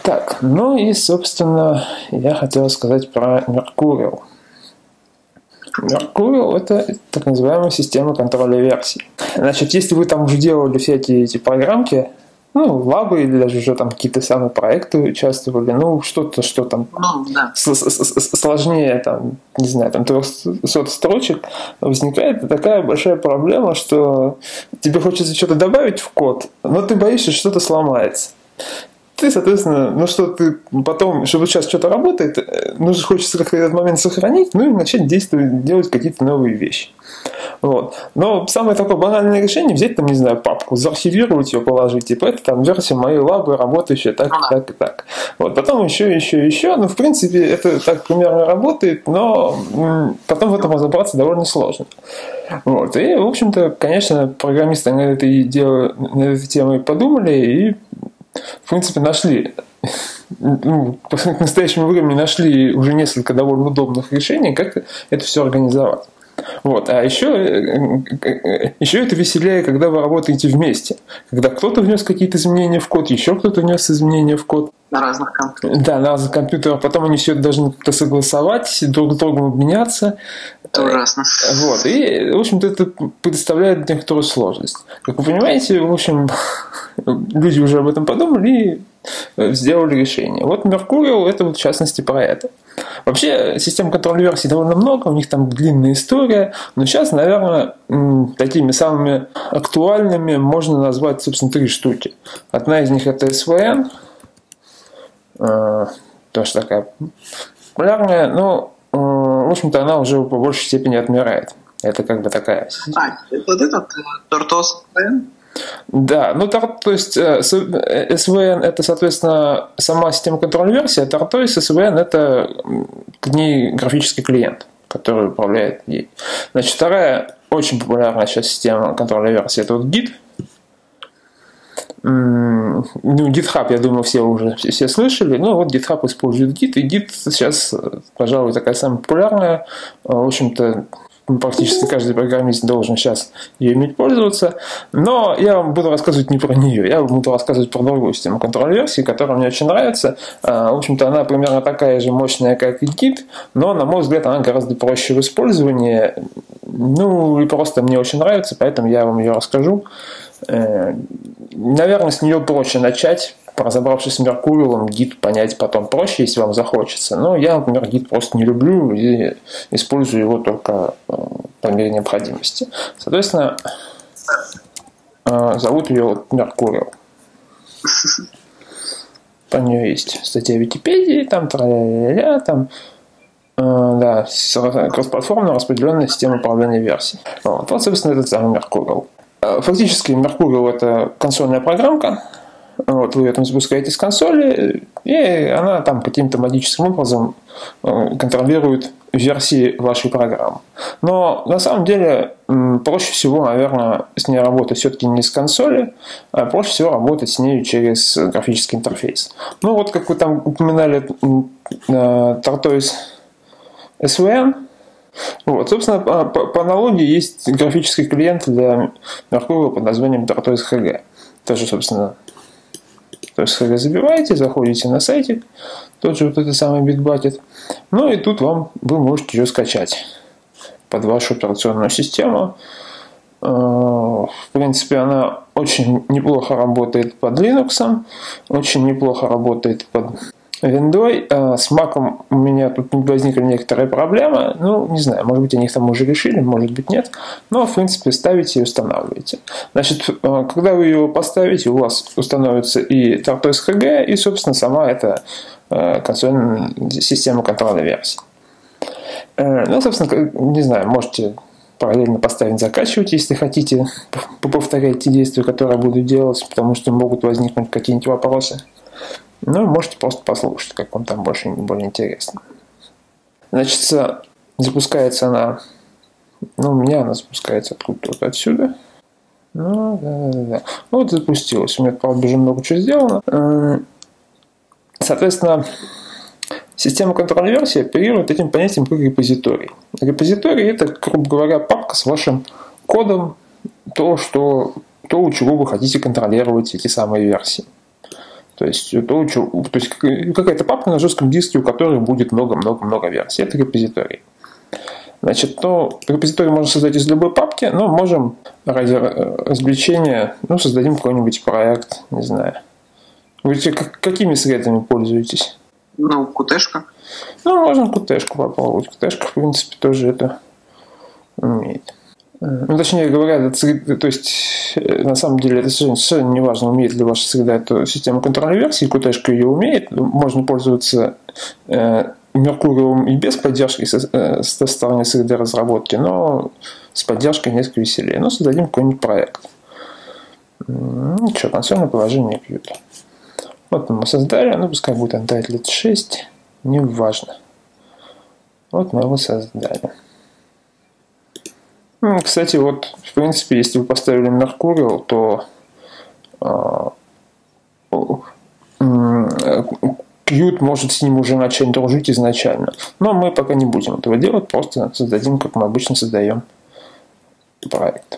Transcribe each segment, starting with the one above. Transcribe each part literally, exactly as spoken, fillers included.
Так, ну и, собственно, я хотел сказать про Mercurial. Mercurial – это так называемая система контроля версий. Значит, если вы там уже делали всякие эти программки, ну, лабы или даже уже там какие-то самые проекты участвовали, ну, что-то, что там ну, да. сложнее, там, не знаю, там трехсот строчек, возникает такая большая проблема, что тебе хочется что-то добавить в код, но ты боишься, что что-то сломается. Ты, соответственно, ну что ты потом, чтобы сейчас что-то работает, ну хочется как-то этот момент сохранить, ну и начать действовать, делать какие-то новые вещи. Вот. Но самое такое банальное решение взять, там, не знаю, папку, заархивировать ее, положить, типа, это там версия моей лабы, работающая так, и так и так. Вот. Потом еще, еще, еще. Ну, в принципе, это так примерно работает, но м- потом в этом разобраться довольно сложно. Вот. И, в общем-то, конечно, программисты на этой, дело, на этой теме подумали и, в принципе, нашли. Ну, к настоящему времени нашли уже несколько довольно удобных решений, как это все организовать. Вот. А еще, еще это веселее, когда вы работаете вместе. Когда кто-то внес какие-то изменения в код, еще кто-то внес изменения в код. На разных компьютерах. Да, на разных компьютерах. Потом они все это должны как-то согласовать, друг с другом обменяться. Это ужасно. Вот. И, в общем-то, это представляет некоторую сложность. Как вы понимаете, в общем, люди уже об этом подумали и сделали решение. Вот Mercurial – это вот в частности про это. Вообще, систем контроля версий довольно много, у них там длинная история, но сейчас, наверное, такими самыми актуальными можно назвать, собственно, три штуки. Одна из них – это эс ви эн, тоже такая популярная, но, в общем-то, она уже по большей степени отмирает. Это как бы такая... А, вот этот Tortoise эс ви эн? Да, ну то есть эс ви эн это, соответственно, сама система контроля версии, а Tortoise эс ви эн это к ней графический клиент, который управляет ей. Значит, вторая очень популярная сейчас система контроля версии это вот Git. Ну, GitHub, я думаю, все уже все слышали. Ну, вот GitHub использует Git, и Git сейчас, пожалуй, такая самая популярная. В общем-то, практически каждый программист должен сейчас ее иметь пользоваться. Но я вам буду рассказывать не про нее. Я буду рассказывать про другую систему контроля версии, которая мне очень нравится. В общем-то, она примерно такая же мощная, как и Git, но, на мой взгляд, она гораздо проще в использовании. Ну, и просто мне очень нравится, поэтому я вам ее расскажу. Наверное, с нее проще начать. Разобравшись с Mercurial, Git понять потом проще, если вам захочется. Но я, например, Git просто не люблю и использую его только по мере необходимости. Соответственно, зовут ее Mercurial. Про нее есть статья в Википедии, там тра-ля-ля-ля, там да, кроссплатформенная распределенная система управления версий. Вот, вот, собственно, этот самый Mercurial. Фактически Mercurial это консольная программка. Вот, вы ее там запускаете с консоли, и она там каким-то магическим образом контролирует версии вашей программы. Но на самом деле проще всего, наверное, с ней работать все-таки не с консоли, а проще всего работать с ней через графический интерфейс. Ну вот, как вы там упоминали Tortoise эс ви эн, вот, собственно, по, по аналогии есть графический клиент для Mercurial под названием Tortoise эйч джи. Тоже, собственно, то есть, когда забиваете, заходите на сайтик, тот же вот этот самый Bitbucket, ну и тут вам, вы можете ее скачать под вашу операционную систему. В принципе, она очень неплохо работает под Linux, очень неплохо работает под Windows. С Mac у меня тут возникли некоторые проблемы. Ну, не знаю, может быть, они их там уже решили, может быть, нет. Но, в принципе, ставите и устанавливаете. Значит, когда вы ее поставите, у вас установится и Tortoise эйч джи, и, собственно, сама эта консольная система контроля версий. Ну, собственно, не знаю, можете параллельно поставить закачивать, если хотите, повторять те действия, которые я буду делать, потому что могут возникнуть какие-нибудь вопросы. Ну, можете просто послушать, как вам там больше более интересно. Значит, запускается она, ну, у меня она запускается откуда-то вот отсюда. Ну, да, да, да. Вот запустилась. У меня, правда, уже много чего сделано. Соответственно, система контроля версии оперирует этим понятием как репозиторий. Репозиторий – это, грубо говоря, папка с вашим кодом, то, что, то, у чего вы хотите контролировать эти самые версии. То То есть, это очень, то есть какая-то папка на жестком диске, у которой будет много-много-много версий. Это репозиторий. Значит, то репозиторий можно создать из любой папки, но можем ради развлечения, ну, создадим какой-нибудь проект, не знаю. Вы какими средами пользуетесь? Ну, кутешка. Ну, можно кутешку попробовать. Кутешка, в принципе, тоже это умеет. Ну, точнее говоря, это, то есть, на самом деле, это совершенно, совершенно не важно, умеет ли ваша среда эту систему контроля версий, кутешка ее умеет, можно пользоваться э, Меркуриум и без поддержки со, э, со стороны среды разработки, но с поддержкой несколько веселее. Но создадим какой-нибудь проект. Ну, что, консольное положение Qt. Вот мы создали, ну, пускай будет Untitled шесть, не важно. Вот мы его создали. Ну, кстати, вот, в принципе, если вы поставили Mercurial, то э, э, Qt может с ним уже начать дружить изначально. Но мы пока не будем этого делать, просто создадим, как мы обычно создаем проект.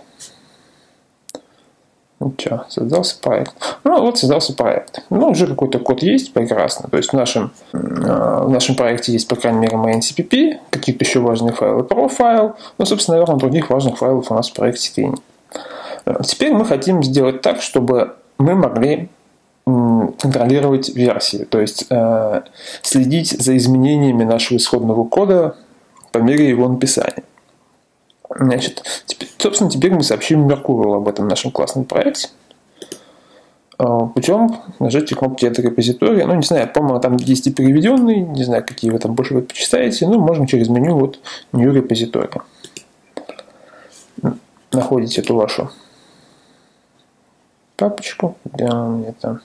Ну что, создался проект. Ну вот создался проект. Ну уже какой-то код есть, прекрасно. То есть в нашем, в нашем проекте есть, по крайней мере, main.cpp, какие-то еще важные файлы, profile. Ну, собственно, наверное, других важных файлов у нас в проекте нет. Теперь мы хотим сделать так, чтобы мы могли контролировать версии. То есть э, следить за изменениями нашего исходного кода по мере его написания. Значит, теперь, собственно, теперь мы сообщим Mercurial об этом нашем классном проекте путем нажатия кнопки «Add репозитория». Ну, не знаю, по-моему, там есть и переведенный, не знаю, какие вы там больше предпочитаете, но можем через меню вот New репозитория. Находите эту вашу папочку, где она у меня там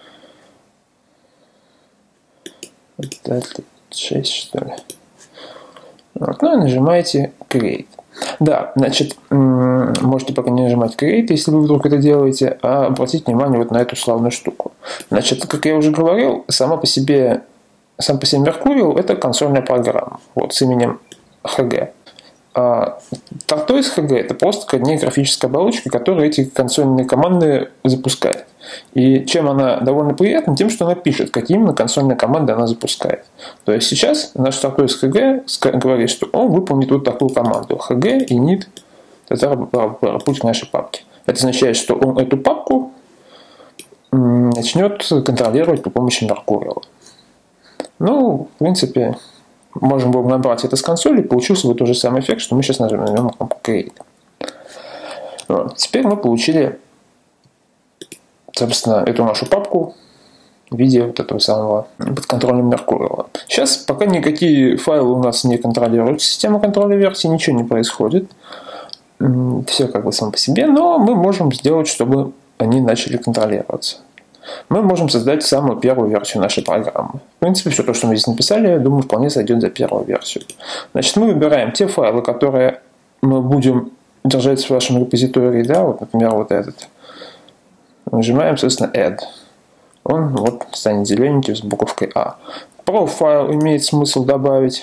шесть, что ли. Вот, ну и нажимаете Create. Да, значит, можете пока не нажимать Create, если вы вдруг это делаете, а обратить внимание вот на эту славную штуку. Значит, как я уже говорил, сама по себе, сам по себе Mercurial — это консольная программа, вот, с именем эйч джи. А Tortoise эйч джи — это просто кодная графическая оболочка, которая эти консольные команды запускает. И чем она довольно приятна? Тем, что она пишет, какие именно консольные команды она запускает. То есть сейчас наш Tortoise эйч джи говорит, что он выполнит вот такую команду: эйч джи init путь к нашей папке. Это означает, что он эту папку начнет контролировать по помощи Mercurial. Ну, в принципе, можем было набрать это с консоли, и получился вот тот же самый эффект, что мы сейчас нажмем на кнопку Create. Вот. Теперь мы получили, собственно, эту нашу папку в виде вот этого самого под контролем Mercurial. Сейчас пока никакие файлы у нас не контролируют систему контроля версий, ничего не происходит. Все как бы само по себе, но мы можем сделать, чтобы они начали контролироваться. Мы можем создать самую первую версию нашей программы. В принципе, все то, что мы здесь написали, я думаю, вполне сойдет за первую версию. Значит, мы выбираем те файлы, которые мы будем держать в вашем репозитории, да, вот, например, вот этот. Нажимаем, соответственно, Add. Он вот станет зелененький с буковкой А. Profile имеет смысл добавить,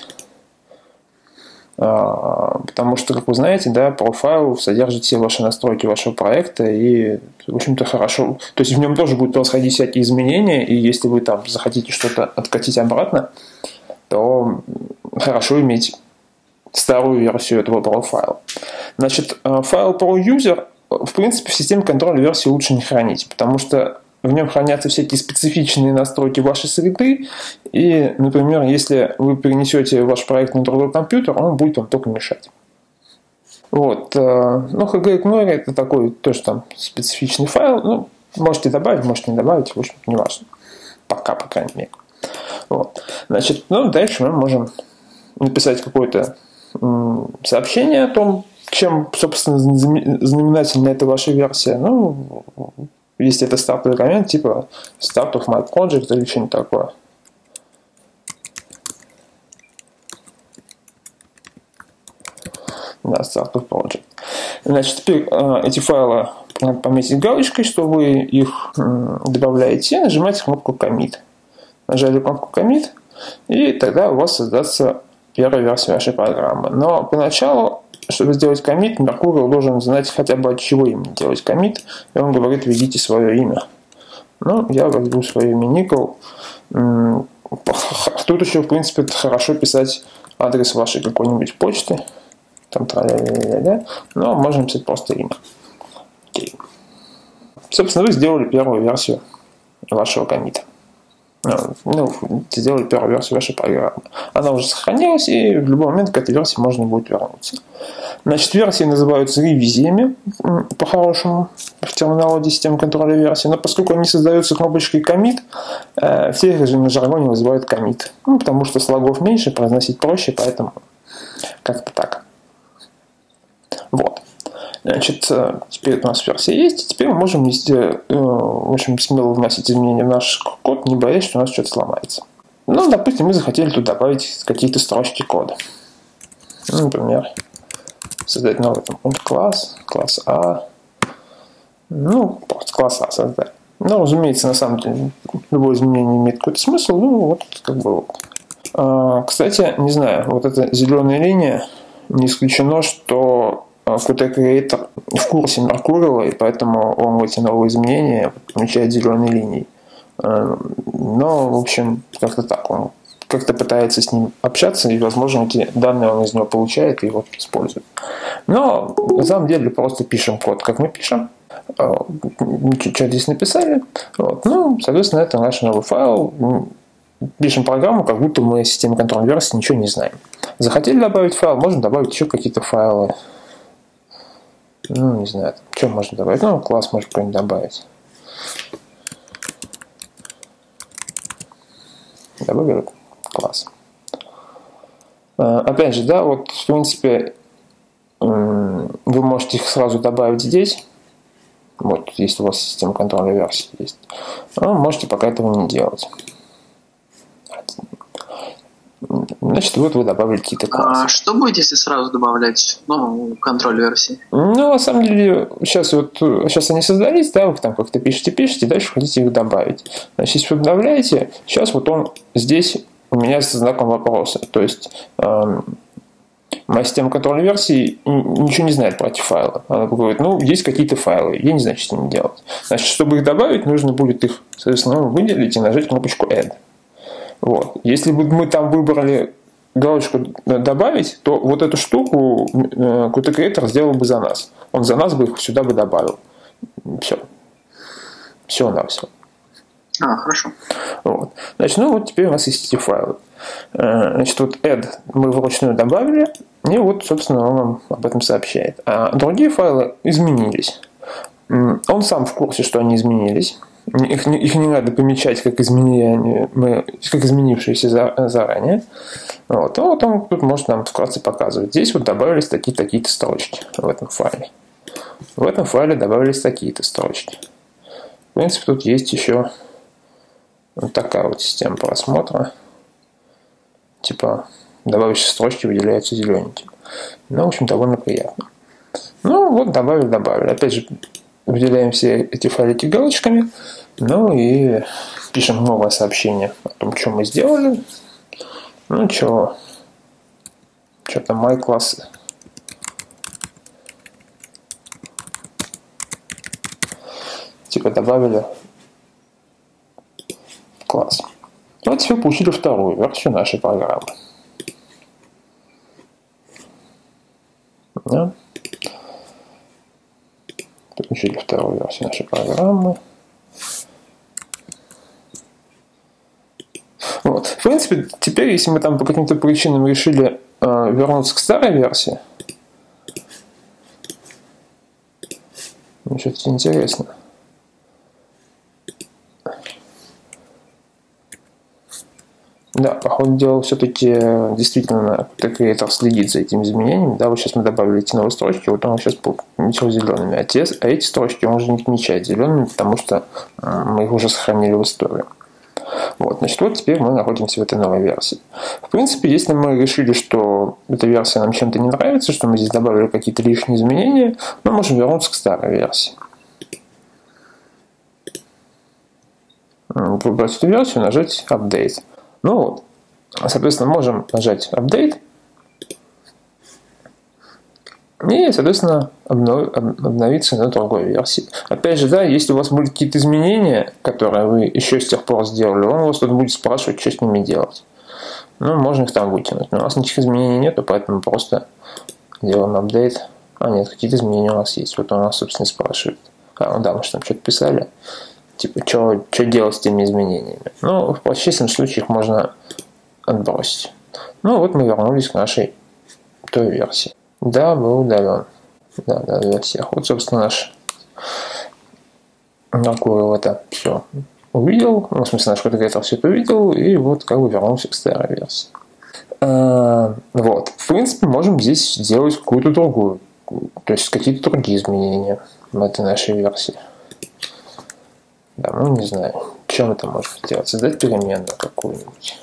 потому что, как вы знаете, да, профайл содержит все ваши настройки вашего проекта, и, в общем-то, хорошо. То есть в нем тоже будут происходить всякие изменения, и если вы там захотите что-то откатить обратно, то хорошо иметь старую версию этого профайла. Значит, файл ProUser, в принципе, в системе контроля версии лучше не хранить, потому что в нем хранятся всякие специфичные настройки вашей среды, и, например, если вы перенесете ваш проект на другой компьютер, он будет вам только мешать. Вот. Ну, эйч джи Ignore — это такой тоже там специфичный файл. Ну, можете добавить, можете не добавить, в общем, не важно. Пока, по крайней мере. Вот. Значит, ну, дальше мы можем написать какое-то сообщение о том, чем, собственно, знаменательна эта ваша версия. Ну, если это стартовый коммент, типа start of my project или что-нибудь такое. Да, start of project. Значит, теперь э, эти файлы надо пометить галочкой, что вы их э, добавляете, и нажимаете кнопку commit. Нажали кнопку commit, и тогда у вас создастся первая версия вашей программы. Но поначалу, чтобы сделать коммит, Mercurial должен знать хотя бы от чего именно делать коммит, и он говорит: введите свое имя. Ну, я введу свой имя Никол. Тут еще, в принципе, хорошо писать адрес вашей какой-нибудь почты. Там тра-ля-ля-ля-ля. Но можно писать просто имя. Окей. Собственно, вы сделали первую версию вашего коммита. Ну, сделали первую версию вашей программы. Она уже сохранилась, и в любой момент к этой версии можно будет вернуться. Значит, версии называются ревизиями, по-хорошему, в терминологии системы контроля версий, но поскольку они создаются кнопочкой commit, все их на жаргоне называют commit. Ну, потому что слогов меньше, произносить проще, поэтому как-то так. Вот. Значит, теперь у нас версия есть, и теперь мы можем вести, в общем, смело вносить изменения в наш код, не боясь, что у нас что-то сломается. Ну, допустим, мы захотели тут добавить какие-то строчки кода. Ну, например, создать новый там, класс, класс А. Ну, просто класс А создать. Ну, разумеется, на самом деле, любое изменение имеет какой-то смысл, ну, вот, как бы вот. А, кстати, не знаю, вот эта зеленая линия, не исключено, что Qt Creator в курсе Mercurial, и поэтому он эти новые изменения помечает зеленой линией. Но, в общем, как-то так. Он как-то пытается с ним общаться, и, возможно, эти данные он из него получает и вот использует. Но, на самом деле, просто пишем код, как мы пишем. Что здесь написали. Вот. Ну, соответственно, это наш новый файл. Пишем программу, как будто мы в системе контроля версии ничего не знаем. Захотели добавить файл, можем добавить еще какие-то файлы. Ну, не знаю, что можно добавить. Ну, класс может какой-нибудь добавить. Добавили класс. Опять же, да, вот, в принципе, вы можете их сразу добавить здесь. Вот, если у вас система контроля версии есть. Но можете пока этого не делать. Значит, вот вы добавили какие-то классы. А что будет, если сразу добавлять ну, контроль версии? Ну, на самом деле, сейчас вот сейчас они создались, да, вы там как-то пишете, пишете, дальше хотите их добавить. Значит, если вы обновляете, сейчас вот он здесь у меня со знаком вопроса. То есть эм, моя система контроля версии ничего не знает про эти файлы. Она говорит, ну, есть какие-то файлы, я не знаю, что с ними делать. Значит, чтобы их добавить, нужно будет их, соответственно, выделить и нажать кнопочку Add. Вот. Если бы мы там выбрали галочку «Добавить», то вот эту штуку Qt Creator сделал бы за нас. Он за нас бы их сюда бы добавил. Все. Все на все. А, хорошо. Вот. Значит, ну вот теперь у нас есть эти файлы. Значит, вот add мы вручную добавили, и вот, собственно, он нам об этом сообщает. А другие файлы изменились. Он сам в курсе, что они изменились. Их, их не надо помечать как, изменения, мы, как изменившиеся за, заранее. Вот. А вот он тут может нам вкратце показывать. Здесь вот добавились такие-то такие строчки в этом файле. В этом файле добавились такие-то строчки. В принципе, тут есть еще вот такая вот система просмотра. Типа, добавившиеся строчки выделяются зелененьким. Ну, в общем, довольно приятно. Ну, вот добавили, добавили. Опять же, выделяем все эти файлики галочками. Ну и пишем новое сообщение о том, что мы сделали. Ну, что, что там, мои классы. Типа добавили класс. Вот теперь получили вторую версию нашей программы. Да? Получили вторую версию нашей программы. Вот. В принципе, теперь, если мы там по каким-то причинам решили э, вернуться к старой версии, ну, что-то интересно. Да, по ходу дела, все-таки действительно Qt Creator следит за этими изменениями. Да, вот сейчас мы добавили эти новые строчки, вот он сейчас помечал зелеными. А, те, а эти строчки он уже не помечает зелеными, потому что э, мы их уже сохранили в историю. Вот, значит, вот теперь мы находимся в этой новой версии. В принципе, если мы решили, что эта версия нам чем-то не нравится, что мы здесь добавили какие-то лишние изменения, мы можем вернуться к старой версии. Выбрать эту версию, нажать Update. Ну вот, соответственно, можем нажать Update. И, соответственно, обновиться на другой версии. Опять же, да, если у вас будут какие-то изменения, которые вы еще с тех пор сделали, он вас тут будет спрашивать, что с ними делать. Ну, можно их там вытянуть. Но у нас никаких изменений нету, поэтому просто делаем апдейт. А, нет, какие-то изменения у нас есть. Вот он нас, собственно, спрашивает. А, ну да, мы же там что-то писали. Типа, что делать с теми изменениями. Ну, в чистом случае их можно отбросить. Ну, вот мы вернулись к нашей той версии. Да, был удален. Да, да, для всех. Вот, собственно, наш Меркурий это все увидел. Ну, в смысле, наш кодегатор все это увидел. И вот как бы вернулся к старой версии. А, вот. В принципе, можем здесь сделать какую-то другую. То есть какие-то другие изменения в этой нашей версии. Да, ну не знаю. Чем это можно сделать? Создать переменную какую-нибудь.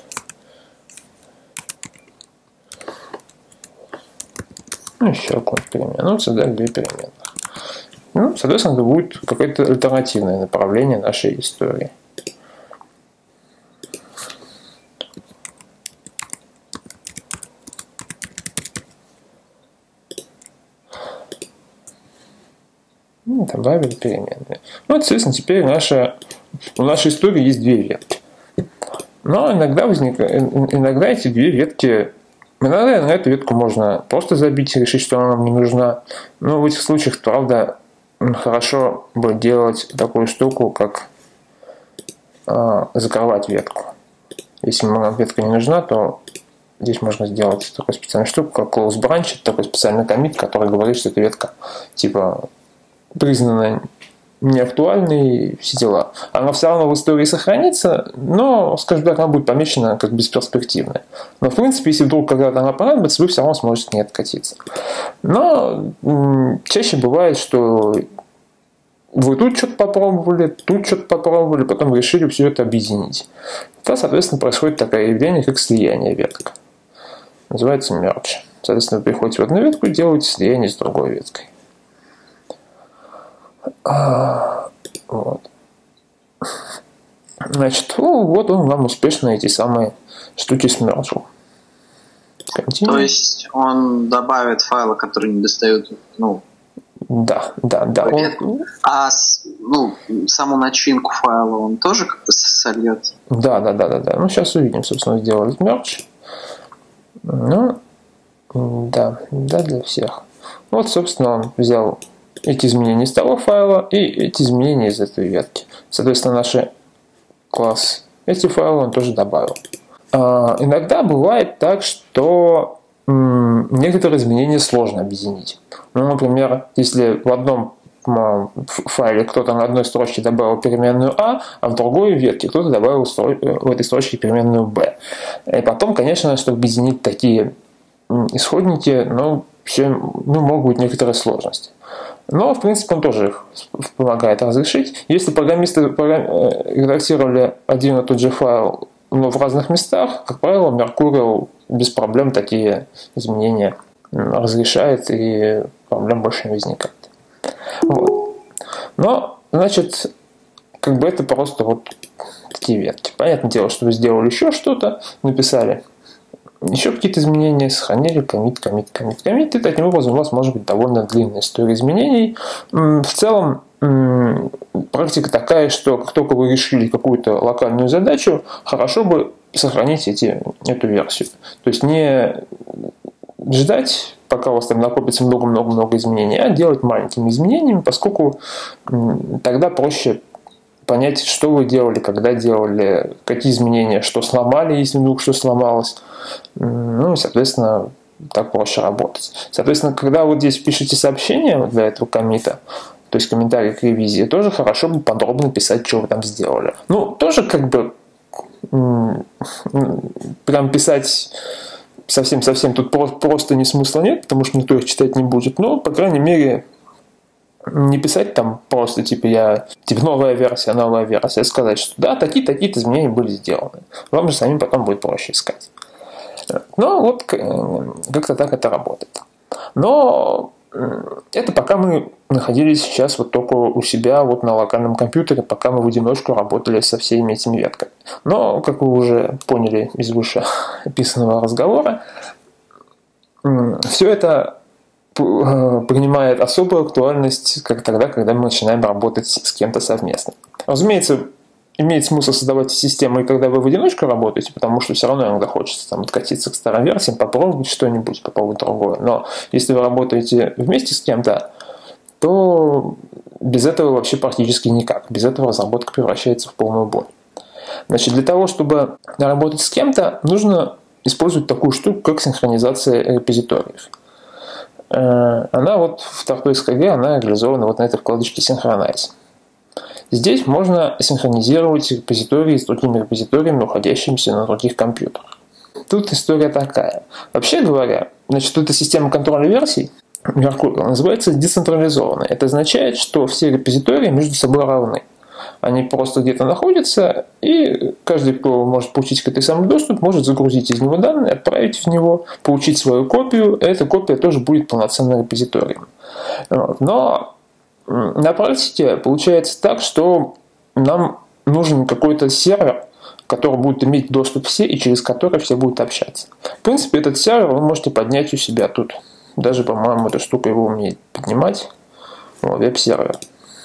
Ну, еще какую-нибудь переменную. Ну, создать две переменных. Ну, соответственно, это будет какое-то альтернативное направление нашей истории. Ну, добавили переменные. Ну, соответственно, теперь наша, у нашей истории есть две ветки. Но иногда, возникает, иногда эти две ветки... Иногда на эту ветку можно просто забить и решить, что она нам не нужна. Но в этих случаях, правда, хорошо будет делать такую штуку, как э, закрывать ветку. Если нам ветка не нужна, то здесь можно сделать такую специальную штуку, как close branch. Это такой специальный коммит, который говорит, что эта ветка типа признана неактуальной, все дела. Она все равно в истории сохранится, но, скажем так, она будет помечена как бесперспективная. Но, в принципе, если вдруг когда-то она понадобится, вы все равно сможете к ней откатиться. Но м- чаще бывает, что вы тут что-то попробовали, тут что-то попробовали, потом решили все это объединить. То, соответственно, происходит такое явление, как слияние веток. Называется merge. Соответственно, вы приходите в одну ветку и делаете слияние с другой веткой. А, вот. Значит, ну, вот он вам успешно эти самые штуки смержил. То есть он добавит файлы, которые не достают, ну, да, да, да. Он... А ну, саму начинку файла он тоже как-то сольет? Да, да, да, да, да. Ну, сейчас увидим, собственно, сделали мерч. Ну, да, да, для всех. Вот, собственно, он взял эти изменения из того файла и эти изменения из этой ветки. Соответственно, наш класс эти файлы он тоже добавил. А, иногда бывает так, что м, некоторые изменения сложно объединить. Ну, например, если в одном файле кто-то на одной строчке добавил переменную а, а в другой ветке кто-то добавил в этой строчке переменную b. И потом, конечно, чтобы объединить такие исходники, ну, все, ну, могут быть некоторые сложности. Но, в принципе, он тоже их помогает разрешить. Если программисты редактировали один и тот же файл, но в разных местах, как правило, Mercurial без проблем такие изменения разрешает, и проблем больше не возникает. Вот. Но, значит, как бы это просто вот такие ветки. Понятное дело, что вы сделали еще что-то, написали еще какие-то изменения, сохранили, коммит, коммит, коммит, коммит, и таким образом у вас может быть довольно длинная история изменений. В целом, практика такая, что как только вы решили какую-то локальную задачу, хорошо бы сохранить эти, эту версию. То есть не ждать, пока у вас там накопится много-много-много изменений, а делать маленькими изменениями, поскольку тогда проще понять, что вы делали, когда делали, какие изменения, что сломали, если вдруг что сломалось. Ну и, соответственно, так проще работать. Соответственно, когда вот здесь пишете сообщение для этого коммита, то есть комментарий к ревизии, тоже хорошо бы подробно писать, что вы там сделали. Ну, тоже как бы прям писать совсем-совсем тут просто ни смысла нет, потому что никто их читать не будет. Но, по крайней мере, не писать там просто, типа, я, типа, новая версия, новая версия, а сказать, что да, такие-такие изменения были сделаны. Вам же самим потом будет проще искать. Но вот как-то так это работает. Но это пока мы находились сейчас вот только у себя вот на локальном компьютере, пока мы в одиночку работали со всеми этими ветками. Но, как вы уже поняли из вышеописанного разговора, все это принимает особую актуальность как тогда, когда мы начинаем работать с кем-то совместно. Разумеется, имеет смысл создавать систему, и когда вы в одиночку работаете, потому что все равно иногда хочется там откатиться к старым версиям, попробовать что-нибудь, попробовать другое. Но если вы работаете вместе с кем-то, то без этого вообще практически никак. Без этого разработка превращается в полную боль. Значит, для того, чтобы работать с кем-то, нужно использовать такую штуку, как синхронизация репозиториев. Она вот в TortoiseHG, она реализована вот на этой вкладочке Synchronize. Здесь можно синхронизировать репозитории с другими репозиториями, находящимися на других компьютерах. Тут история такая. Вообще говоря, значит, эта система контроля версий Mercurial называется децентрализованной. Это означает, что все репозитории между собой равны. Они просто где-то находятся, и каждый, кто может получить к этой самой доступ, может загрузить из него данные, отправить в него, получить свою копию. Эта копия тоже будет полноценным репозиторием. Но на практике получается так, что нам нужен какой-то сервер, который будет иметь доступ все, и через который все будут общаться. В принципе, этот сервер вы можете поднять у себя тут. Даже, по-моему, эта штука его умеет поднимать. Веб-сервер.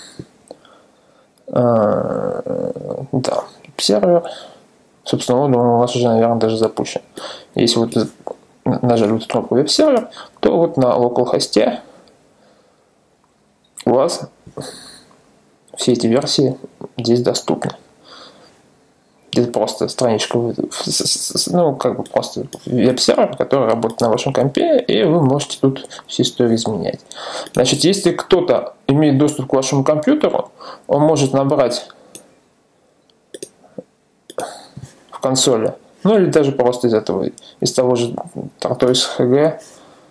А, да, веб-сервер. Собственно, он у вас уже, наверное, даже запущен. Если вот нажали вот эту кнопку веб-сервер, то вот на localhost у вас все эти версии здесь доступны. Здесь просто страничка, ну, как бы просто веб-сервер, который работает на вашем компе, и вы можете тут всю историю изменять. Значит, если кто-то имеет доступ к вашему компьютеру, он может набрать в консоли, ну, или даже просто из этого, из того же TortoiseHG,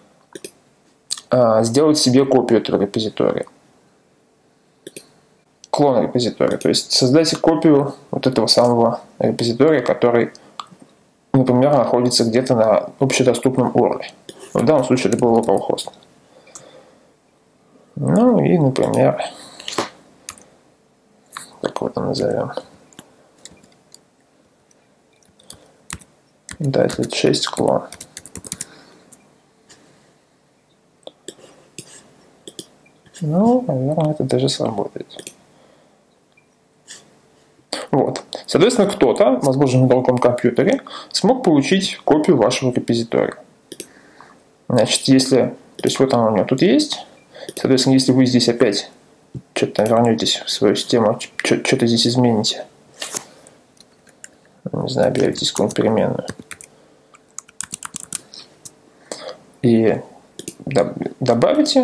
сделать себе копию этого репозитория. Клон репозитория, то есть создайте копию вот этого самого репозитория, который, например, находится где-то на общедоступном уровне. В данном случае это был localhost. Ну и, например, так вот назовем. двадцать шесть клон. Ну, наверное, это даже сработает. Вот. Соответственно, кто-то, возможно, на другом компьютере, смог получить копию вашего репозитория. Значит, если... То есть, вот она у меня тут есть. Соответственно, если вы здесь опять что-то вернетесь в свою систему, что-то здесь измените. Не знаю, объявите какую-нибудь переменную. И добавите...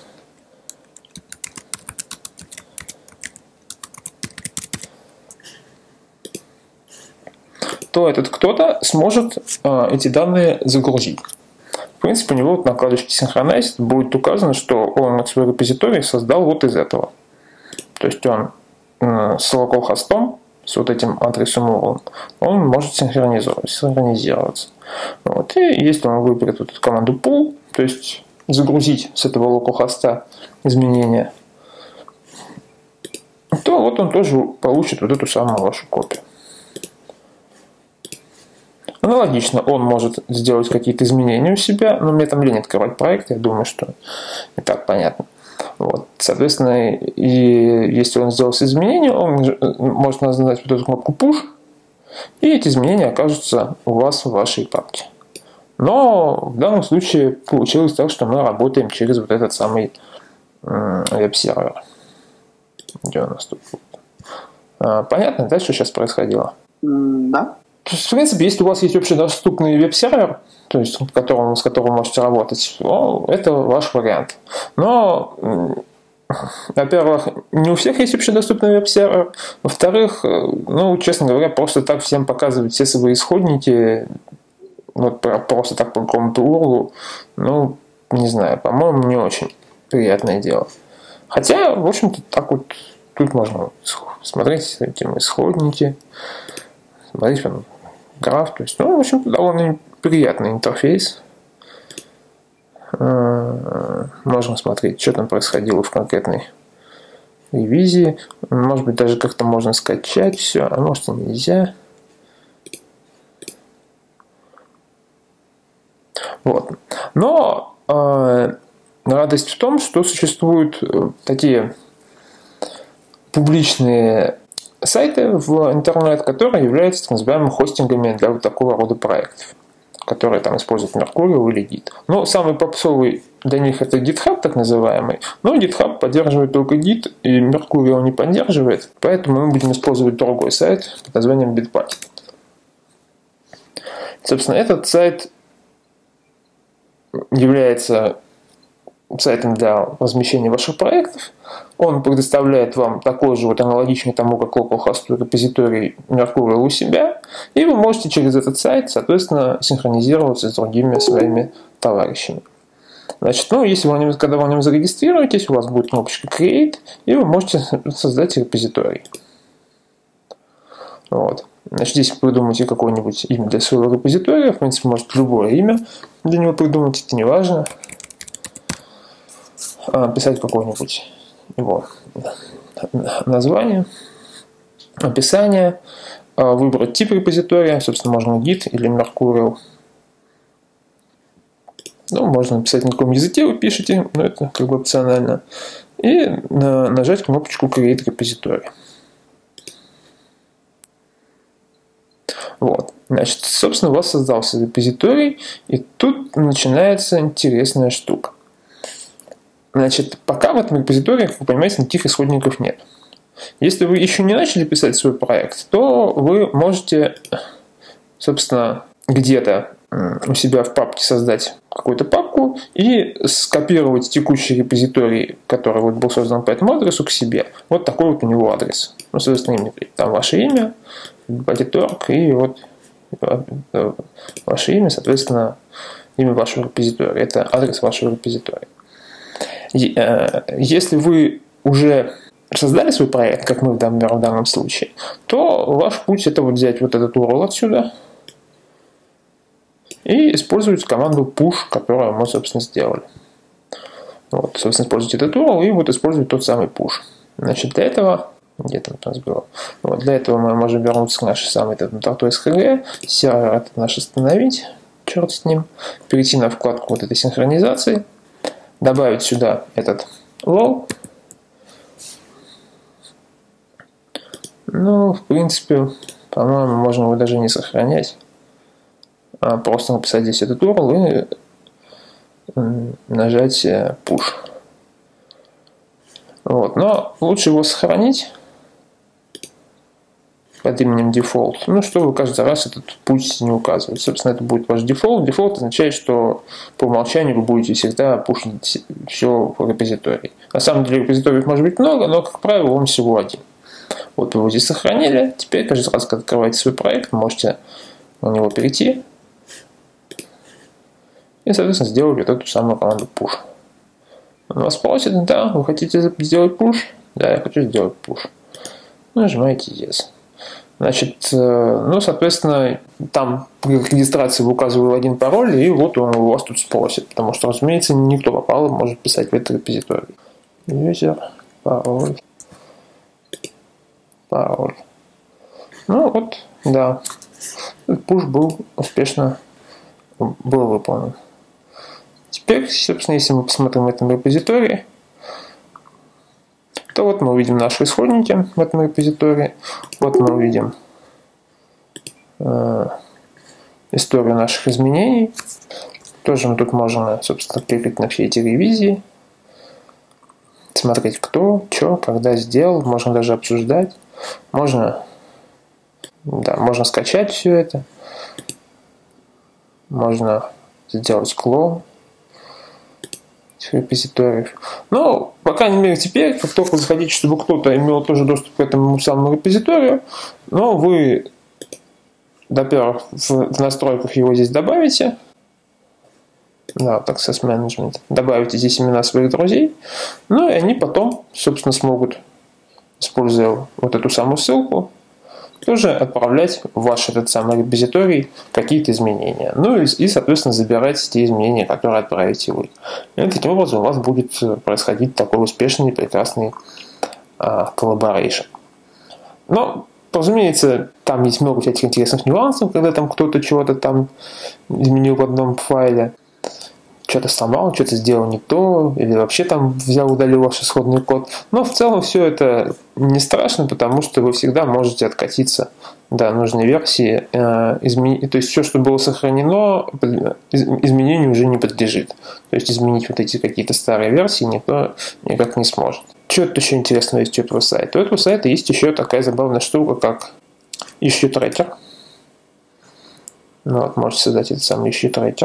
то этот кто-то сможет э, эти данные загрузить. В принципе, у него вот на вкладочке Synchronize будет указано, что он свой репозиторий создал вот из этого. То есть он э, с localhost, с вот этим адресом U R L, он может синхронизироваться. Вот. И если он выберет вот эту команду pull, то есть загрузить с этого localhost изменения, то вот он тоже получит вот эту самую вашу копию. Аналогично, он может сделать какие-то изменения у себя, но мне там лень открывать проект, я думаю, что и так понятно. Вот. Соответственно, и если он сделал изменения, он может нажать вот эту кнопку push, и эти изменения окажутся у вас в вашей папке. Но в данном случае получилось так, что мы работаем через вот этот самый веб-сервер. Где у нас тут? Понятно, да, что сейчас происходило? Да. В принципе, если у вас есть общедоступный веб-сервер, то есть которым, с которым вы можете работать, ну, это ваш вариант. Но, во-первых, не у всех есть общедоступный веб-сервер. Во-вторых, ну, честно говоря, просто так всем показывать все свои исходники, вот просто так по какому-то урлу, ну, не знаю, по-моему, не очень приятное дело. Хотя, в общем-то, так вот тут можно смотреть эти исходники, смотреть граф, то есть, ну, в общем-то, довольно приятный интерфейс. Можно смотреть, что там происходило в конкретной ревизии. Может быть, даже как-то можно скачать все, а может и нельзя. Вот. Но радость в том, что существуют такие публичные сайты в интернет, которые являются так называемыми хостингами для вот такого рода проектов, которые там используют Mercurial или Git. Но самый попсовый для них это GitHub, так называемый. Но GitHub поддерживает только Git, и Mercurial не поддерживает. Поэтому мы будем использовать другой сайт под названием Bitbucket. Собственно, этот сайт является сайтом для размещения ваших проектов. Он предоставляет вам такой же, вот аналогичный тому, как localhost репозиторий Mercurial у себя, и вы можете через этот сайт, соответственно, синхронизироваться с другими своими товарищами. Значит, ну, если вы нем, когда вы на нем зарегистрируетесь, у вас будет кнопочка Create, и вы можете создать репозиторий. Вот. Значит, здесь придумайте какое-нибудь имя для своего репозитория, в принципе, можете любое имя для него придумать, это не важно. Писать какое-нибудь его название, описание, выбрать тип репозитория, собственно, можно Git или Mercurial. Ну, можно написать на каком языке вы пишете, но это как бы опционально. И нажать кнопочку Create Repository. Вот. Значит, собственно, у вас создался репозиторий, и тут начинается интересная штука. Значит, пока в этом репозитории, как вы понимаете, никаких исходников нет. Если вы еще не начали писать свой проект, то вы можете, собственно, где-то у себя в папке создать какую-то папку и скопировать текущий репозиторий, который вот был создан по этому адресу, к себе. Вот такой вот у него адрес. Ну, соответственно, там ваше имя, Bitbucket точка орг, и вот ваше имя, соответственно, имя вашего репозитория. Это адрес вашего репозитория. Если вы уже создали свой проект, как мы в данном случае, то ваш путь это вот взять вот этот ю ар эл отсюда и использовать команду push, которую мы, собственно, сделали. Вот, собственно, используйте этот ю ар эл и вот использовать тот самый push. Значит, для этого, где там у нас было, вот, для этого мы можем вернуться к нашей самой .торт.sхг, сервер этот наш остановить, черт с ним, перейти на вкладку вот этой синхронизации, добавить сюда этот лол. Ну, в принципе, по-моему, можно его даже не сохранять. А просто написать здесь этот ю ар эл и нажать push. Вот. Но лучше его сохранить под именем default, ну, чтобы каждый раз этот путь не указывать. Собственно, это будет ваш default. Default означает, что по умолчанию вы будете всегда пушить все в репозитории. На самом деле репозиториев может быть много, но, как правило, он всего один. Вот вы его здесь сохранили. Теперь каждый раз, когда открываете свой проект, можете на него перейти и, соответственно, сделать вот эту самую команду push. Он вас спросит, да, вы хотите сделать push? Да, я хочу сделать push. Нажимаете yes. Значит, ну, соответственно, там при регистрации вы указывали один пароль, и вот он у вас тут спросит, потому что, разумеется, никто попал и может писать в этот репозиторий. User, пароль, пароль. Ну, вот, да, push был успешно был выполнен. Теперь, собственно, если мы посмотрим в этом репозитории, то вот мы увидим наши исходники в этом репозитории. Вот мы увидим э, историю наших изменений. Тоже мы тут можем, собственно, кликать на все эти ревизии, смотреть, кто, что, когда сделал. Можно даже обсуждать. Можно, да, можно скачать все это. Можно сделать клон репозиториев. Но, по крайней мере, теперь, как только вы захотите, чтобы кто-то имел тоже доступ к этому самому репозиторию, но вы, во-первых, в настройках его здесь добавите, да, вот Access Management, добавите здесь имена своих друзей, ну и они потом, собственно, смогут, используя вот эту самую ссылку, тоже отправлять в ваш этот самый репозиторий какие-то изменения. Ну и, и, соответственно, забирать те изменения, которые отправите вы. И таким образом у вас будет происходить такой успешный, прекрасный коллаборейшн. Но, разумеется, там есть много всяких интересных нюансов, когда там кто-то чего-то там изменил в одном файле. что-то сломал, что-то сделал не то, или вообще там взял, удалил ваш исходный код. Но в целом все это не страшно, потому что вы всегда можете откатиться до нужной версии. Э, измени... То есть все, что было сохранено, из... изменению уже не подлежит. То есть изменить вот эти какие-то старые версии никто никак не сможет. Что тут еще интересного есть у этого сайта? У этого сайта есть еще такая забавная штука, как issue tracker. Ну вот, можете создать этот самый issue tracker.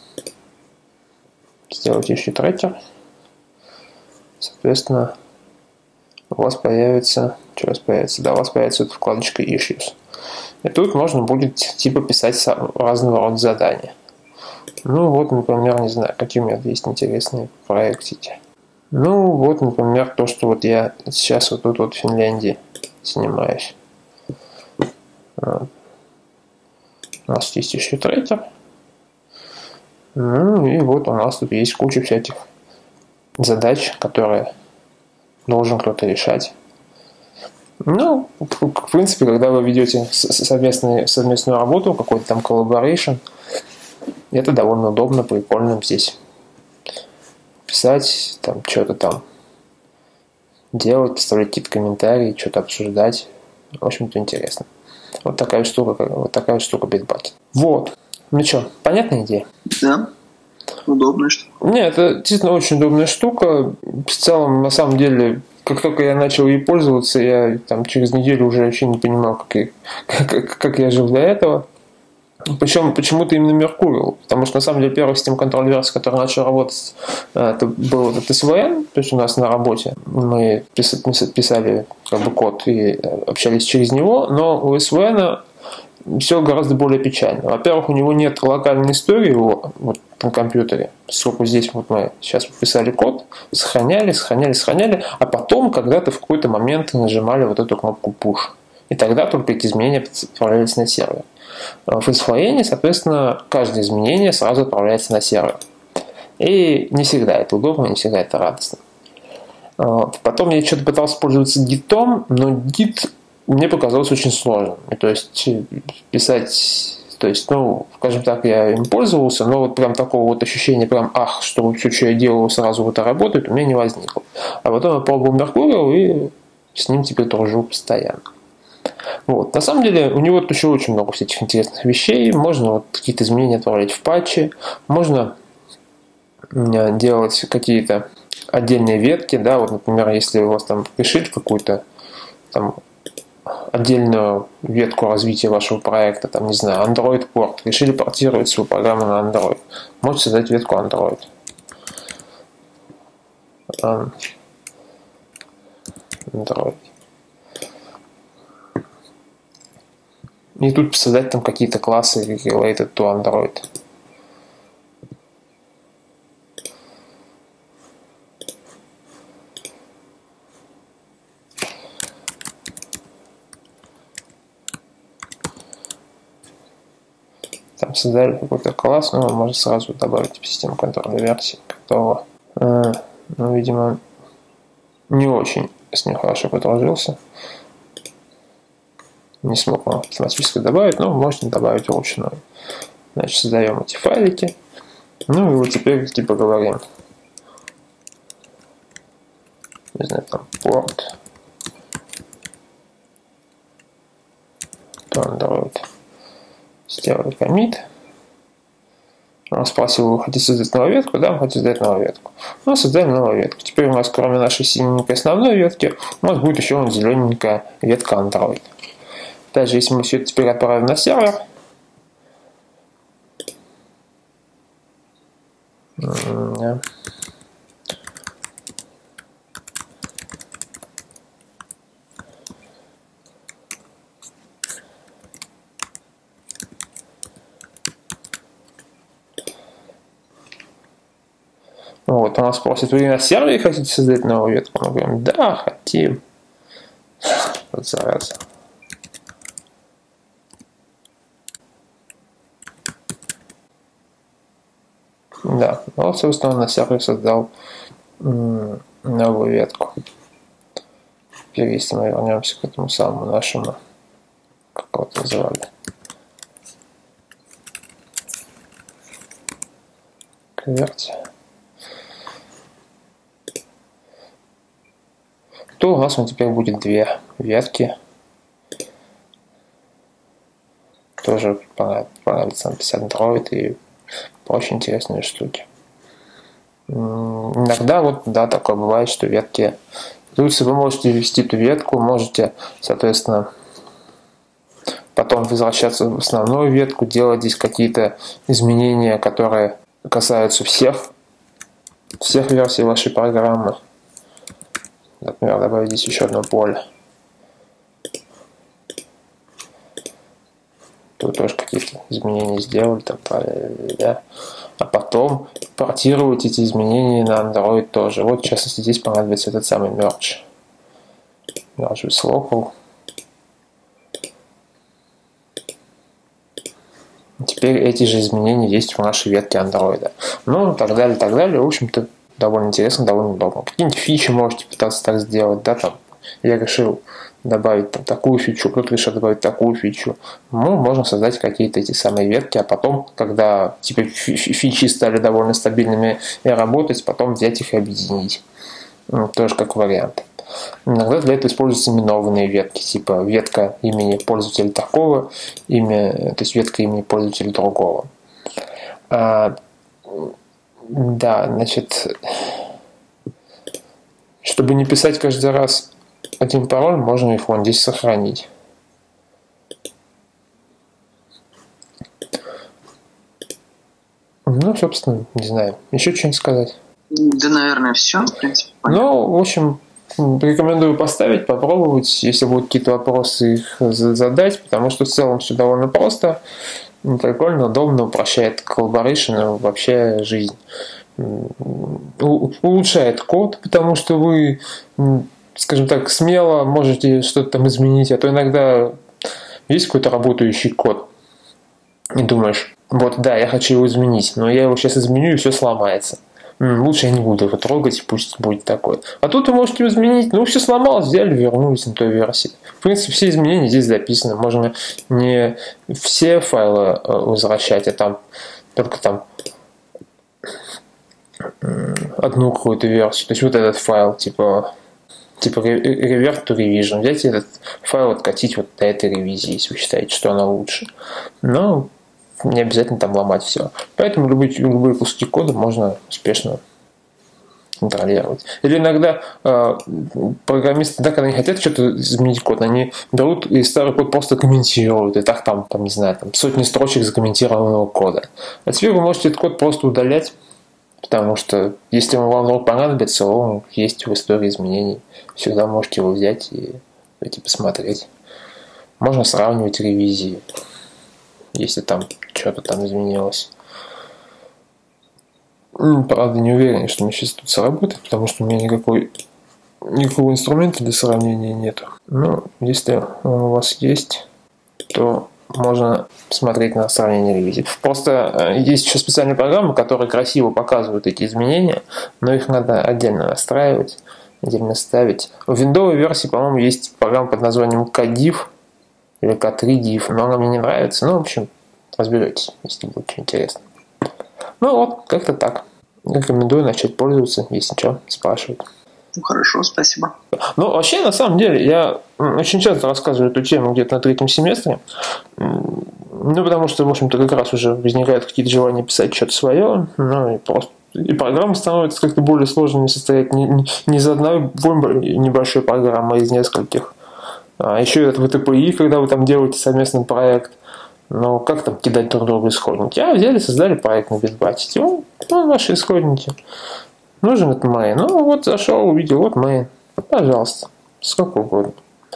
Сделать issue tracker. Соответственно, у вас появится, что у вас появится? Да, у вас появится эта вкладочка issues. И тут можно будет типа писать разного рода задания. Ну вот, например, не знаю, какие у меня есть интересные проектики. Ну вот, например, то, что вот я сейчас вот тут вот в Финляндии занимаюсь. Вот. У нас есть issue tracker. Ну и вот у нас тут есть куча всяких задач, которые должен кто-то решать. Ну, в принципе, когда вы ведете совместную, совместную работу, какой-то там collaboration, это довольно удобно, прикольно здесь писать, там что-то там делать, вставлять какие-то комментарии, что-то обсуждать. В общем-то, интересно. Вот такая штука, вот такая штука Bitbucket. Вот. Ну что, понятная идея? Да. Удобная штука. Нет, это действительно очень удобная штука. В целом, на самом деле, как только я начал ей пользоваться, я там через неделю уже вообще не понимал, как я, как, как я жил до этого. Причем почему-то именно Mercurial, потому что на самом деле первый систем контроль версия, который начал работать, это был этот эс ви эн, то есть у нас на работе мы писали как бы код и общались через него, но у эс ви эн все гораздо более печально. Во-первых, у него нет локальной истории его, вот, на компьютере, поскольку здесь вот мы сейчас писали код, сохраняли, сохраняли, сохраняли, а потом когда-то в какой-то момент нажимали вот эту кнопку push. И тогда только эти изменения отправлялись на сервер. В эс ви эн, соответственно, каждое изменение сразу отправляется на сервер. И не всегда это удобно, не всегда это радостно. Потом я что-то пытался пользоваться гитом, но гит мне показалось очень сложным. То есть писать, то есть, ну, скажем так, я им пользовался, но вот прям такого вот ощущения, прям, ах, что все, что я делаю, сразу вот это работает, у меня не возникло. А потом я пробовал Mercurial и с ним теперь дружу постоянно. Вот. На самом деле у него еще очень много всяких интересных вещей. Можно вот какие-то изменения отправлять в патчи, можно делать какие-то отдельные ветки, да, вот, например, если у вас там решили какую-то там отдельную ветку развития вашего проекта, там, не знаю, Android порт, решили портировать свою программу на Android, можете создать ветку Android. Android. И тут создать там какие-то классы related to Android. Там создали какой-то класс, но можно сразу добавить в систему контроля версии, которого, э, ну, видимо, не очень с ним хорошо подружился. Не смог он автоматически добавить, но можно добавить вручную. Значит, создаем эти файлики. Ну и вот теперь типа говорим. Не знаю, там порт. Android. Сделали коммит. Он спросил, вы хотите создать новую ветку? Да, мы хотим создать новую ветку. Ну, создали новую ветку. Теперь у нас, кроме нашей синенькой основной ветки, у нас будет еще зелененькая ветка Android. Даже если мы все это теперь отправим на сервер, yeah. Вот, он нас спросит, вы на сервере хотите создать новую ветку? Мы говорим, да, хотим. Вот зараза. Да, вот, собственно, он на сервере создал м- новую ветку. Теперь, если мы вернемся к этому самому нашему, как его называли, Верьте. То у нас он теперь будет две ветки. Тоже понравится написать Android и очень интересные штуки. Иногда вот, да, такое бывает, что ветки... Плюс вы можете ввести эту ветку, можете, соответственно, потом возвращаться в основную ветку, делать здесь какие-то изменения, которые касаются всех, всех версий вашей программы. Например, добавить здесь еще одно поле. Тут тоже какие-то изменения сделали, там, да. А потом портировать эти изменения на Android тоже. Вот, в частности, здесь понадобится этот самый merge. Merge with local. Теперь эти же изменения есть в нашей ветке Android. Ну, и так далее, и так далее. В общем-то, довольно интересно, довольно удобно. Какие-нибудь фичи можете пытаться так сделать, да, там. Я решил добавить там такую фичу, кто-то решил добавить такую фичу. Ну, можно создать какие-то эти самые ветки, а потом, когда типа фичи стали довольно стабильными и работать, потом взять их и объединить. Ну, тоже как вариант. Иногда для этого используются именованные ветки, типа ветка имени пользователя такого, имя, то есть ветка имени пользователя другого. А, да, значит, чтобы не писать каждый раз один пароль, можно их вон здесь сохранить. Ну, собственно, не знаю. Еще что-нибудь сказать? Да, наверное, все, в принципе. Ну, в общем, рекомендую поставить, попробовать. Если будут какие-то вопросы, их задать, потому что в целом все довольно просто, прикольно, удобно, упрощает collaboration и вообще жизнь. Улучшает код, потому что вы, скажем так, смело можете что-то там изменить, а то иногда есть какой-то работающий код, и думаешь, вот да, я хочу его изменить, но я его сейчас изменю, и все сломается. Лучше я не буду его трогать, пусть будет такой. А тут вы можете его изменить, ну все сломалось, взяли, вернулись на той версии. В принципе, все изменения здесь записаны. Можно не все файлы возвращать, а там только там одну какую-то версию. То есть вот этот файл, типа, типа revert to revision. Взять этот файл, откатить вот до этой ревизии, если вы считаете, что она лучше. Но не обязательно там ломать все. Поэтому любые, любые куски кода можно успешно контролировать. Или иногда э, программисты, да, когда они хотят что-то изменить код, они берут и старый код просто комментируют, и так там, там не знаю, там сотни строчек закомментированного кода. А теперь вы можете этот код просто удалять, потому что если он вам вдруг понадобится, он есть в истории изменений. Всегда можете его взять и пойти посмотреть. Можно сравнивать ревизии, если там что-то там изменилось. Правда, не уверен, что мне сейчас тут сработает, потому что у меня никакой, никакого инструмента для сравнения нет. Но если он у вас есть, то можно смотреть на сравнение ревизий. Просто есть еще специальные программы, которые красиво показывают эти изменения, но их надо отдельно настраивать, отдельно ставить. В виндовой версии, по-моему, есть программа под названием Kdiff или К три диф, но она мне не нравится. Ну, в общем, разберетесь, если будет интересно. Ну вот, как-то так. Рекомендую начать пользоваться, если что, спрашивают. Ну хорошо, спасибо. Ну, вообще, на самом деле, я очень часто рассказываю эту тему где-то на третьем семестре. Ну, потому что, в общем-то, как раз уже возникают какие-то желания писать что-то свое. Ну, и просто и программы становятся как-то более сложными, состоять не, не, не из одной небольшой программы, а из нескольких. А еще это вэ тэ пэ и, когда вы там делаете совместный проект. Ну, как там кидать друг другу исходники? А, взяли, создали проект на Bitbucket. Ну, ну, ваши исходники. Нужен это main. Ну, вот зашел, увидел, вот main. Пожалуйста. Сколько угодно.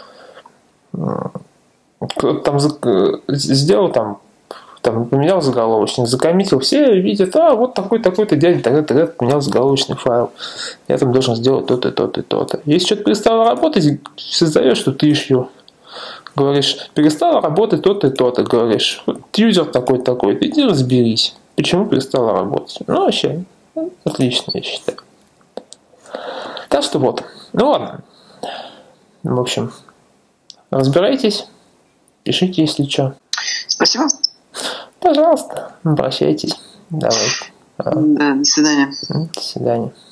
Кто-то там сделал, там, там поменял заголовочник, закоммитил, все видят, а, вот такой-такой-то дядя, тогда тогда поменял заголовочный файл. Я там должен сделать то-то, то-то, то-то. Если что-то перестало работать, создаешь что-то issue. Говоришь, перестала работать то-то и то-то, говоришь, вот юзер такой-такой, иди разберись, почему перестала работать. Ну, вообще, отлично, я считаю. Так что вот, ну ладно. В общем, разбирайтесь, пишите, если что. Спасибо. Пожалуйста, обращайтесь. Давай. Да, до свидания. До свидания.